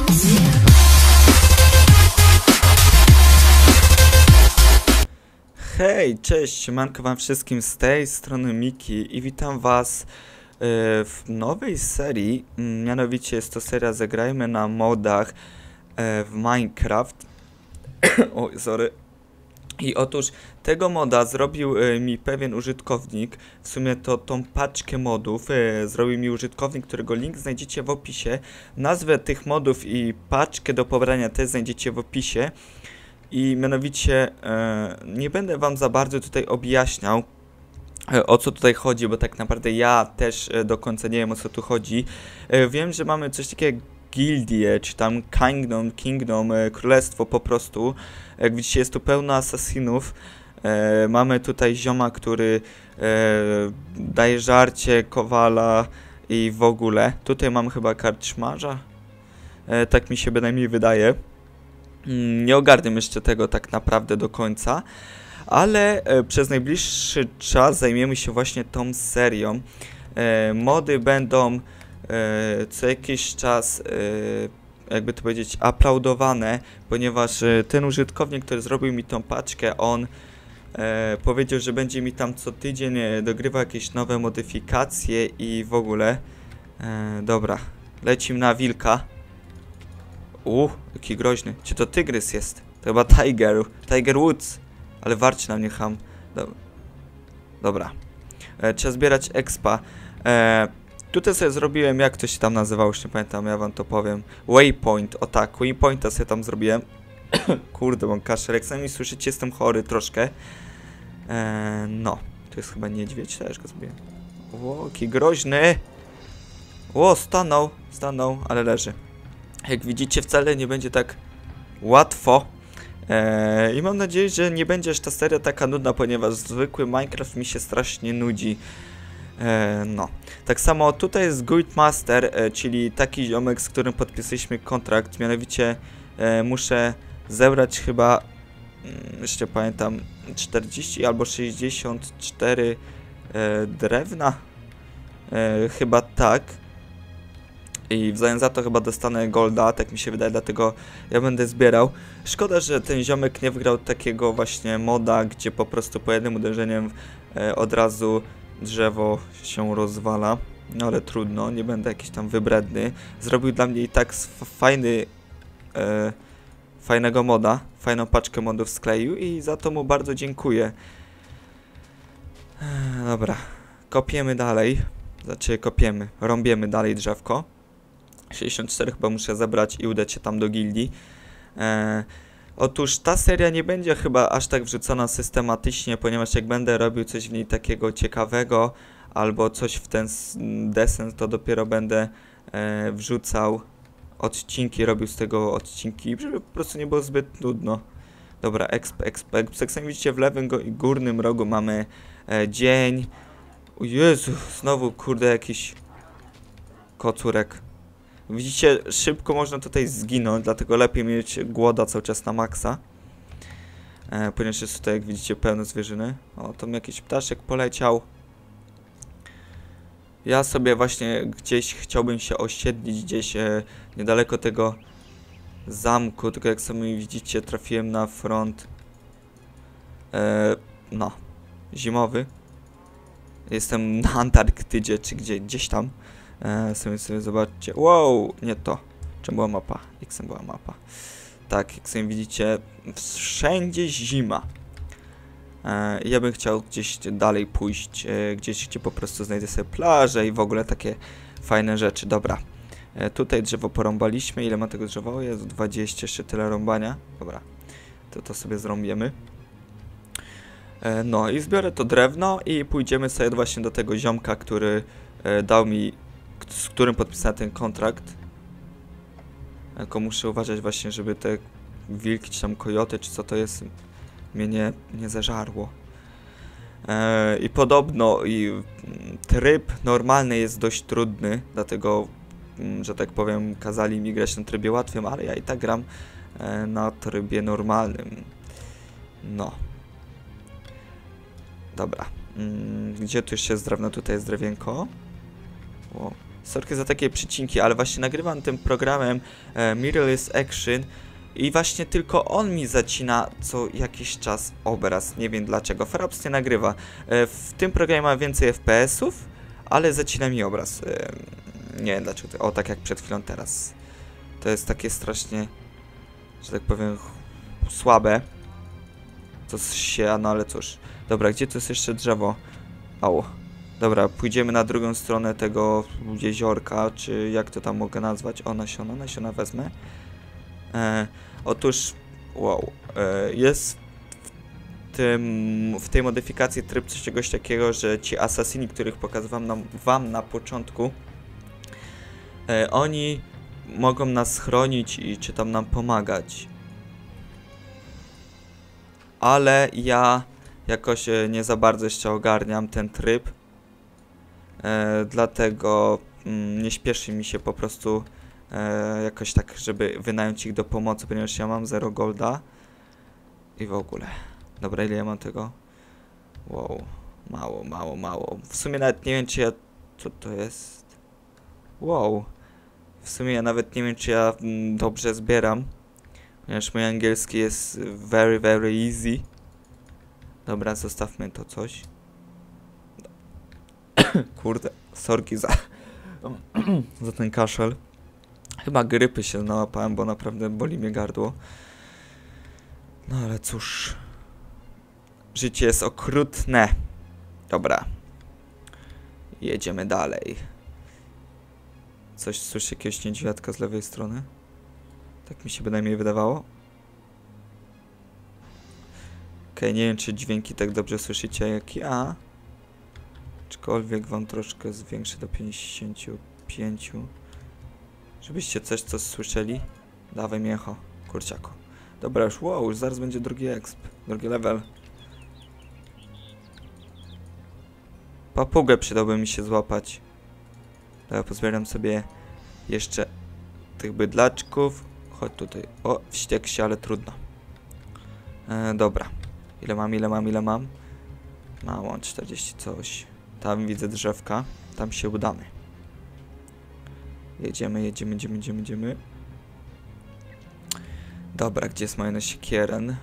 Hej, cześć, siemanko wam wszystkim, z tej strony Miki i witam was w nowej serii, mianowicie jest to seria Zagrajmy na modach w Minecraft. Oj, sorry. I otóż tego moda zrobił mi pewien użytkownik, w sumie to tą paczkę modów zrobił mi użytkownik, którego link znajdziecie w opisie. Nazwę tych modów i paczkę do pobrania też znajdziecie w opisie. I mianowicie nie będę wam za bardzo tutaj objaśniał, o co tutaj chodzi, bo tak naprawdę ja też do końca nie wiem, o co tu chodzi. Wiem, że mamy coś takiego jak gildię, czy tam kingdom, królestwo po prostu. Jak widzicie, jest tu pełno asasinów. Mamy tutaj zioma, który daje żarcie, kowala i w ogóle. Tutaj mamy chyba karczmarza. Tak mi się bynajmniej wydaje. Nie ogarniam jeszcze tego tak naprawdę do końca, ale przez najbliższy czas zajmiemy się właśnie tą serią. Mody będą co jakiś czas, jakby to powiedzieć, uploadowane, ponieważ ten użytkownik, który zrobił mi tą paczkę, on powiedział, że będzie mi tam co tydzień dogrywał jakieś nowe modyfikacje i w ogóle. Dobra, lecimy na wilka. Jaki groźny. Czy to tygrys jest? To chyba Tiger Woods. Ale warczy na mnie ham. Dobra. Trzeba zbierać expa. Tutaj sobie zrobiłem, jak to się tam nazywało, już nie pamiętam, ja wam to powiem. Waypoint, o tak, waypointa sobie tam zrobiłem. Kurde, mam kaszel, jak sami słyszycie, jestem chory troszkę. No, to jest chyba niedźwiedź, też go zrobiłem. Jaki groźny. Stanął, ale leży. Jak widzicie, wcale nie będzie tak łatwo. I mam nadzieję, że nie będzie aż ta seria taka nudna, ponieważ zwykły Minecraft mi się strasznie nudzi. No. Tak samo tutaj jest Guildmaster, czyli taki ziomek, z którym podpisaliśmy kontrakt. Mianowicie muszę zebrać chyba, jeszcze pamiętam, 40 albo 64 drewna. Chyba tak. I w zamian za to chyba dostanę golda, tak mi się wydaje, dlatego ja będę zbierał. Szkoda, że ten ziomek nie wygrał takiego właśnie moda, gdzie po prostu po jednym uderzeniem od razu drzewo się rozwala. No ale trudno, nie będę jakiś tam wybredny. Zrobił dla mnie i tak fajnego moda, fajną paczkę modów skleił i za to mu bardzo dziękuję. Dobra, kopiemy dalej. Rąbiemy dalej drzewko. 64 chyba muszę zebrać i udać się tam do gildii. Otóż ta seria nie będzie chyba aż tak wrzucona systematycznie, ponieważ jak będę robił coś w niej takiego ciekawego albo coś w ten deseń, to dopiero będę wrzucał odcinki, robił z tego odcinki, żeby po prostu nie było zbyt nudno. Dobra, jak sami widzicie, w lewym górnym rogu mamy dzień. O Jezu, znowu kurde jakiś kocurek. Widzicie, szybko można tutaj zginąć, dlatego lepiej mieć głoda cały czas na maksa. Ponieważ jest tutaj, jak widzicie, pełno zwierzyny. O, tam jakiś ptaszek poleciał. Ja sobie właśnie gdzieś chciałbym się osiedlić, gdzieś niedaleko tego zamku, tylko jak sami widzicie, trafiłem na front no, zimowy. Jestem na Antarktydzie, czy gdzieś tam. Sobie zobaczcie. Wow, nie to. Czym była mapa? Xem była mapa. Tak, jak sobie widzicie, wszędzie zima. Ja bym chciał gdzieś dalej pójść, gdzieś, gdzie po prostu znajdę sobie plażę i w ogóle takie fajne rzeczy. Dobra. Tutaj drzewo porąbaliśmy. Ile ma tego drzewa? Jest 20, jeszcze tyle rąbania. Dobra. To sobie zrobimy. No i zbiorę to drewno i pójdziemy sobie właśnie do tego ziomka, który dał mi, z którym podpisałem ten kontrakt. Tylko muszę uważać właśnie, żeby te wilki, czy tam kojoty, czy co to jest, mnie nie zażarło. I podobno tryb normalny jest dość trudny, dlatego, że tak powiem, kazali mi grać na trybie łatwym, ale ja i tak gram na trybie normalnym. No. Dobra. Gdzie tu jeszcze jest drewno? Tutaj jest drewienko. O, Sorry za takie przycinki, ale właśnie nagrywam tym programem Mirrorless Action i właśnie tylko on mi zacina co jakiś czas obraz. Nie wiem dlaczego. Fraps nie nagrywa. W tym programie ma więcej FPS-ów, ale zacina mi obraz. Nie wiem dlaczego. O, tak jak przed chwilą teraz. To jest takie strasznie, że tak powiem, słabe. To się, no ale cóż. Dobra, gdzie to jest jeszcze drzewo? Au. Dobra, pójdziemy na drugą stronę tego jeziorka, czy jak to tam mogę nazwać? O, nasiona wezmę. Otóż, wow, jest w tej modyfikacji tryb czegoś takiego, że ci asasini, których pokazywałem wam na początku, oni mogą nas chronić i czy tam nam pomagać. Ale ja jakoś nie za bardzo jeszcze ogarniam ten tryb. Dlatego nie śpieszy mi się po prostu jakoś tak, żeby wynająć ich do pomocy, ponieważ ja mam 0 golda. I w ogóle. Dobra, ile ja mam tego? Wow, mało. W sumie nawet nie wiem, czy ja... Co to jest? Wow. W sumie ja nawet nie wiem, czy ja dobrze zbieram. Ponieważ mój angielski jest very easy. Dobra, zostawmy to coś. Kurde, sorki za ten kaszel. Chyba grypy się nałapałem, bo naprawdę boli mnie gardło. No ale cóż. Życie jest okrutne. Dobra. Jedziemy dalej. Coś słyszę, jakiegoś niedźwiadka z lewej strony. Tak mi się bynajmniej wydawało. Okej, nie wiem, czy dźwięki tak dobrze słyszycie jak ja. Aczkolwiek wam troszkę zwiększę do 55. Żebyście coś słyszeli. Dawaj miecho, kurciako. Dobra, już wow, już zaraz będzie drugi exp, drugi level. Papugę przydałby mi się złapać. Dobra, pozbieram sobie jeszcze tych bydlaczków. Chodź tutaj. O, wściekł się, ale trudno. Dobra. Ile mam? Mam 40 coś. Tam widzę drzewka. Tam się udamy. Jedziemy. Dobra, gdzie jest moja siekieren?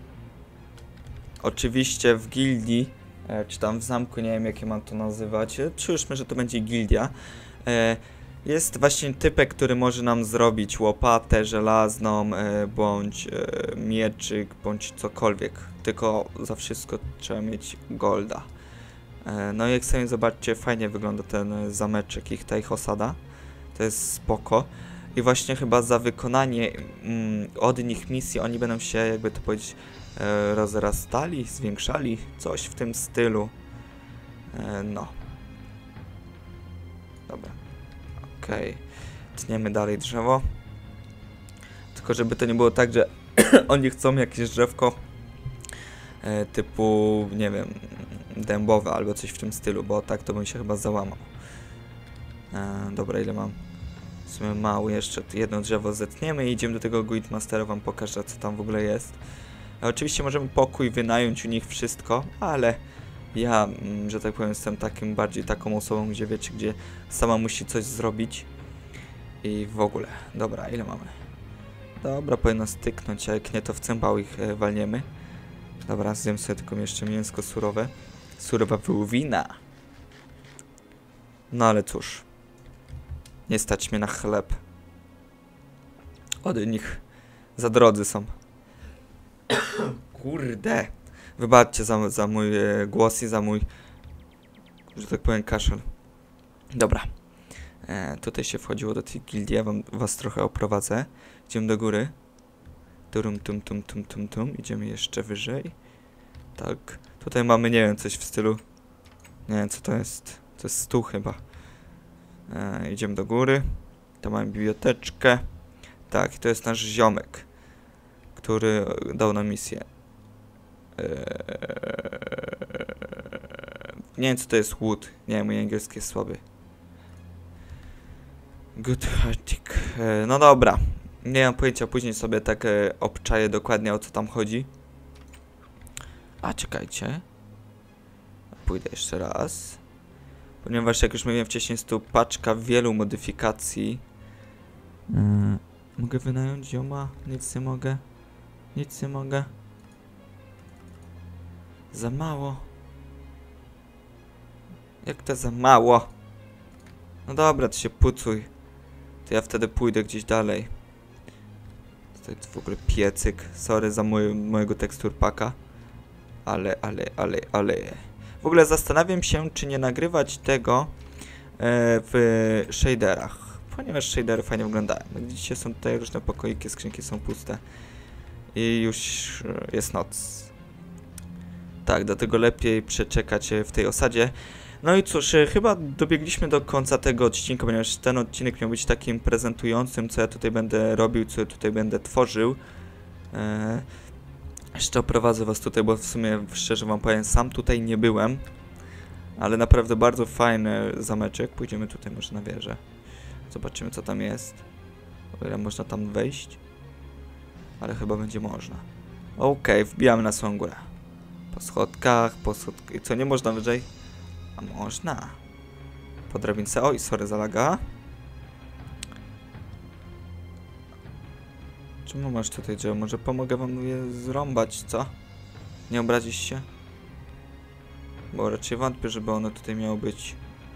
Oczywiście w gildii, czy tam w zamku, nie wiem jakie mam to nazywać. Przyłóżmy, że to będzie gildia. Jest właśnie typek, który może nam zrobić łopatę żelazną, bądź mieczyk, bądź cokolwiek. Tylko za wszystko trzeba mieć golda. No i jak sobie zobaczcie, fajnie wygląda ten zameczek, ta ich osada. To jest spoko. I właśnie chyba za wykonanie od nich misji oni będą się, jakby to powiedzieć, rozrastali, zwiększali. Coś w tym stylu. No. Dobra. Okej. Tniemy dalej drzewo. Tylko żeby to nie było tak, że oni chcą jakieś drzewko typu, nie wiem, dębowe albo coś w tym stylu, bo tak to bym się chyba załamał. Dobra, ile mam? W sumie mało jeszcze. Jedno drzewo zetniemy i idziemy do tego Guildmastera, wam pokażę, co tam w ogóle jest. Oczywiście możemy pokój wynająć u nich wszystko, ale ja, że tak powiem, jestem bardziej taką osobą, gdzie wiecie, gdzie sama musi coś zrobić. I w ogóle. Dobra, ile mamy? Dobra, powinno styknąć, a jak nie, to w cymbał ich walniemy. Dobra, zjem sobie tylko jeszcze mięsko surowe. Surowa wołowina. No ale cóż. Nie stać mnie na chleb. Od nich za drodzy są. Kurde. Wybaczcie za mój głos i za mój, że tak powiem, kaszel. Dobra. Tutaj się wchodziło do tej gildii. Ja was trochę oprowadzę. Idziemy do góry. Tum. Idziemy jeszcze wyżej. Tak. Tutaj mamy, nie wiem, coś w stylu... Nie wiem, co to jest. To jest stół chyba. Idziemy do góry. Tam mamy biblioteczkę. Tak, to jest nasz ziomek, który dał nam misję. Nie wiem, co to jest wood. Nie, mój angielski jest słaby. Good heartic. No dobra. Nie mam pojęcia, później sobie tak obczaję dokładnie, o co tam chodzi. A czekajcie. Pójdę jeszcze raz. ponieważ jak już mówiłem wcześniej, jest tu paczka wielu modyfikacji. Mogę wynająć zioma? Nic nie mogę. Nic nie mogę. Za mało. Jak to za mało? No dobra, to się pucuj. To ja wtedy pójdę gdzieś dalej. Tutaj w ogóle piecyk. Sorry za mojego teksturpaka. Ale. W ogóle zastanawiam się, czy nie nagrywać tego w shaderach. Ponieważ shadery fajnie wyglądają. Jak widzicie, są tutaj różne pokoiki, skrzynki są puste. I już jest noc. Tak, dlatego lepiej przeczekać w tej osadzie. No i cóż, chyba dobiegliśmy do końca tego odcinka, ponieważ ten odcinek miał być takim prezentującym, co ja tutaj będę robił, co ja tutaj będę tworzył. Jeszcze oprowadzę was tutaj, bo w sumie, szczerze wam powiem, sam tutaj nie byłem. Ale naprawdę bardzo fajny zameczek. Pójdziemy tutaj może na wieżę. Zobaczymy, co tam jest. O ile można tam wejść. Ale chyba będzie można. Okej, wbijamy na swoją górę. Po schodkach. I co, nie można wyżej? A można. Po drabince. Oj, sorry za laga. Czemu masz tutaj drzewo? Może pomogę wam je zrąbać, co? Nie obrazisz się? Bo raczej wątpię, żeby ono tutaj miało być.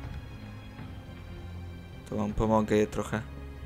To wam pomogę je trochę.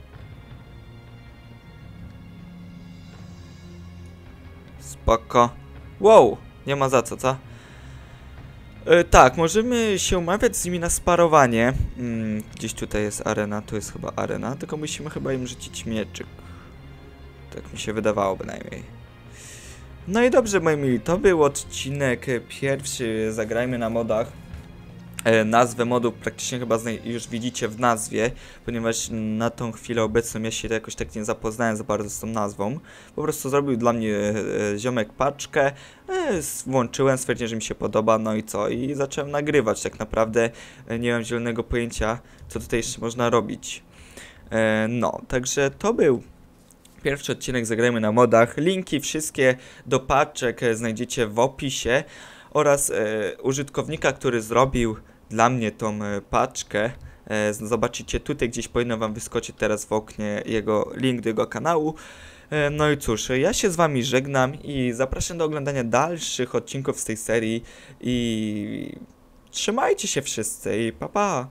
Spoko. Wow! Nie ma za co? Tak, możemy się umawiać z nimi na sparowanie. Gdzieś tutaj jest arena, tu jest chyba arena. Tylko musimy chyba im rzucić mieczyk. Tak mi się wydawało bynajmniej. No i dobrze, moi mili, to był odcinek pierwszy. Zagrajmy na modach. Nazwę modu praktycznie chyba już widzicie w nazwie, ponieważ na tą chwilę obecną ja się jakoś tak nie zapoznałem za bardzo z tą nazwą. Po prostu zrobił dla mnie ziomek paczkę, włączyłem, stwierdziłem, że mi się podoba, no i co? I zacząłem nagrywać. Tak naprawdę nie mam zielonego pojęcia, co tutaj jeszcze można robić. No, także to był pierwszy odcinek Zagrajmy na modach. Linki wszystkie do paczek znajdziecie w opisie oraz użytkownika, który zrobił dla mnie tą paczkę. Zobaczycie tutaj, gdzieś powinno wam wyskoczyć teraz w oknie jego link do jego kanału. No i cóż, ja się z wami żegnam i zapraszam do oglądania dalszych odcinków z tej serii i trzymajcie się wszyscy i pa pa!